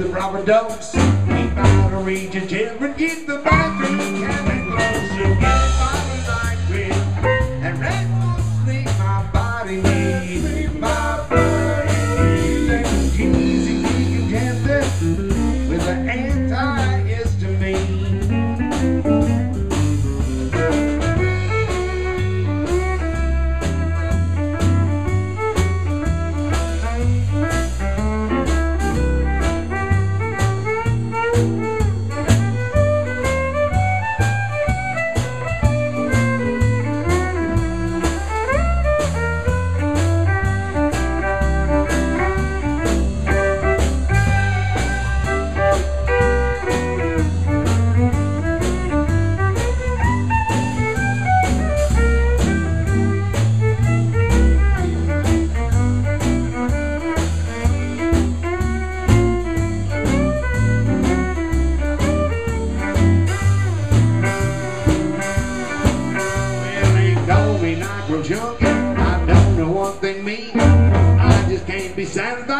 the rubber dose. Keep out of reach of children, keep the bathroom cabin close. So get a bottle of NyQuill and restful sleep my body needs. My body needs. Ginny's and decongestant with an antihistamine. Junkie, I don't know what they mean. I just can't be satisfied.